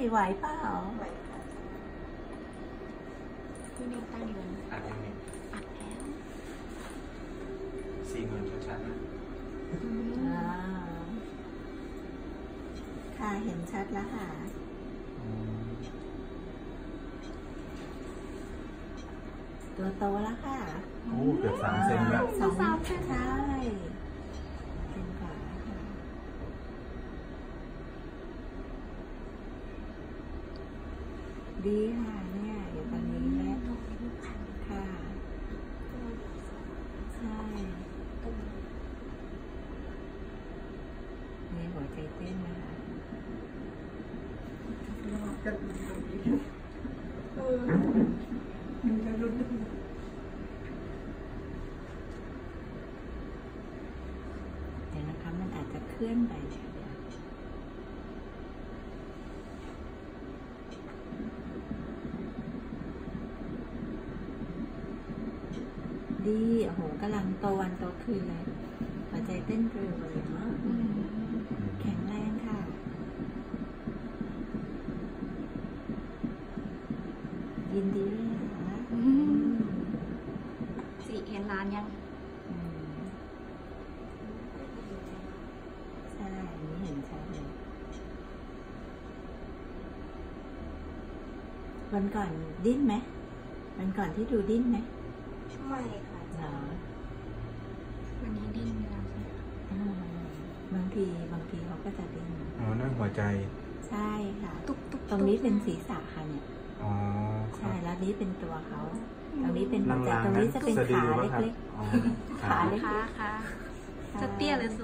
ไหวเปล่าไหวค่ะพี่เมย์ตั้งอยู่อัดยังไงอัดแล้ว 40,000ชัดๆนะค่ะเห็นชัดแล้วค่ะตัวโตแล้วค่ะโอ้เกือบ3 เซนแล้ว 2 เซนใช่เป็นกว่าค่ะดีค่ะเนี่ยอยู่ตอนนี้แม่ค่ะใช่นี่หัวใจเต้นนะคะมันจะรุนเดี๋ยวนะคะมันอาจจะเคลื่อนไปดีโอ้โหกำลังโตวันโตคืนเลยหัวใจเต้นเร็วเลยเนาะแข็งแรงค่ะยินดีด้วยนะคะ 4 เอ็นล้านยังใช่นี่เห็นชัดเลยวันก่อนดิ้นไหมวันก่อนที่ดูดิ้นไหมไม่ค่ะเหรอวันนี้ดิ้นแล้วใช่ไหมบางทีเขาก็จะดิ้นอ๋อนั่นหัวใจใช่ค่ะตุ๊กตรงนี้เป็นศีรษะค่ะเนี่ยอ๋อใช่แล้วนี้เป็นตัวเขาตรงนี้เป็นหัวใจตรงนี้จะเป็นขาเล็กๆขาเล็กๆค่ะจะเตี้ยเลยสู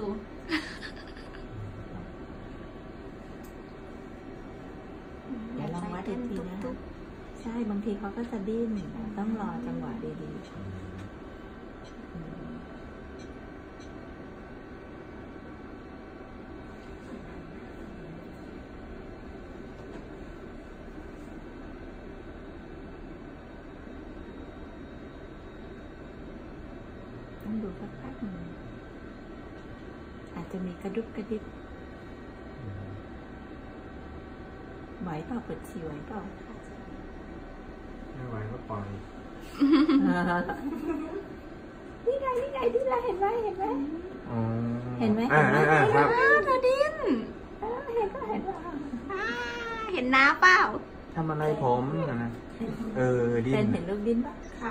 เดี๋ยวลองวัดอีกทีนะใช่บางทีเขาก็จะดิ้นต้องรอจังหวะดีๆต้องดูสักพักหนึ่งอาจจะมีกระดุกกระดิบไหวเปล่าปวดฉี่ไหวเปล่าไม่ไหวก็ปล่อยนี่ไงเห็นไหมเห็นไหมเห็นไหมครับเธอดิ้นเห็นว่าเห็นน้าเปล่าทำอะไรผมนะดิ้นเห็นลูกดิ้นป่ะค่ะ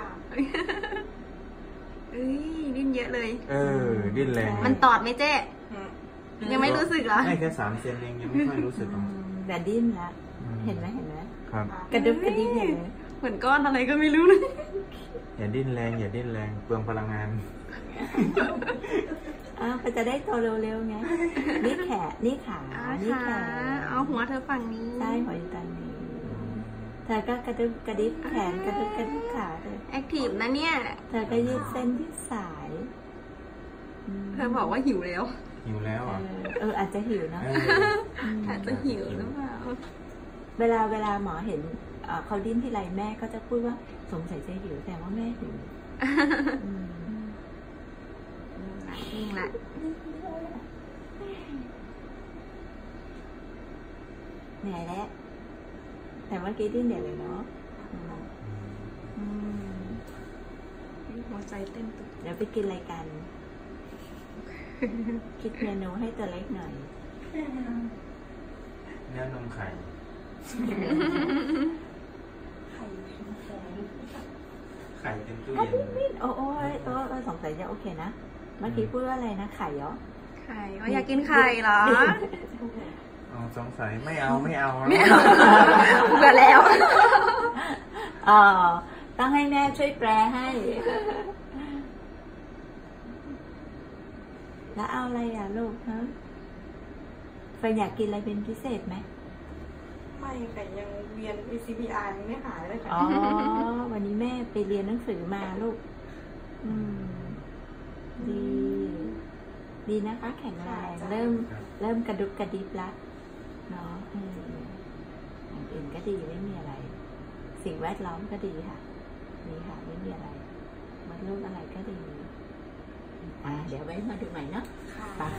ดิ้นเยอะเลยดิ้นแรงมันตอดไหมเจ๊ยังไม่รู้สึกเหรอไม่แค่3 เซนเองยังไม่ค่อยรู้สึกแต่ดิ้นละเห็นไหมครับกระดุกกระดิบอย่างนี้เหมือนก้อนอะไรก็ไม่รู้เลยอย่าดิ้นแรงเปลืองพลังงานก็จะได้โตเร็วๆไงนี่ขา นี่แขนเอาหัวเธอฝั่งนี้ใช่หัวอยู่ตรงนี้เธอก็กระดุกกระดิบแขนกระดุกกระดิบขาเลยแอคทีฟนะเนี่ยเธอก็ยืดเส้นยืดสายเธอบอกว่าหิวแล้วอาจจะหิวนะอาจจะหิวหรือเปล่าเวลาหมอเห็นเขาดิ้นทีไรแม่ก็จะพูดว่าสงสัยจะหิวแต่ว่าแม่หิวนิ่งละเหนื่อยแล้วแต่เมื่อกี้ดิ้นเดี๋ยวเลยเนาะหัวใจเต้นตุกเดี๋ยวไปกินอะไรกันคิดเมนูให้ตัวเล็กหน่อยเนื้อนมไข่ไข่เป็นตู้เย็นโอ้สงสัยจะโอเคนะเมื่อกี้พูดว่าอะไรนะไข่เหรอไข่ว่าอยากกินไข่เหรอสงสัยไม่เอาเบื่อแล้วต้องให้แม่ช่วยแปลให้แล้วเอาอะไรลูกฮะเฟยอยากกินอะไรเป็นพิเศษไหมไม่ค่ะยังเรียน ACPR ยังไม่หายเลยค่ะวันนี้แม่ไปเรียนหนังสือมาลูกดีนะคะแข็งแรงเริ่มกระดุกกระดิบละเนาะอย่างอื่นก็ดีไม่มีอะไรสิ่งแวดล้อมก็ดีค่ะดีค่ะไม่มีอะไรมดลูกอะไรก็ดีเดี๋ยวไว้มาดูใหม่เนาะ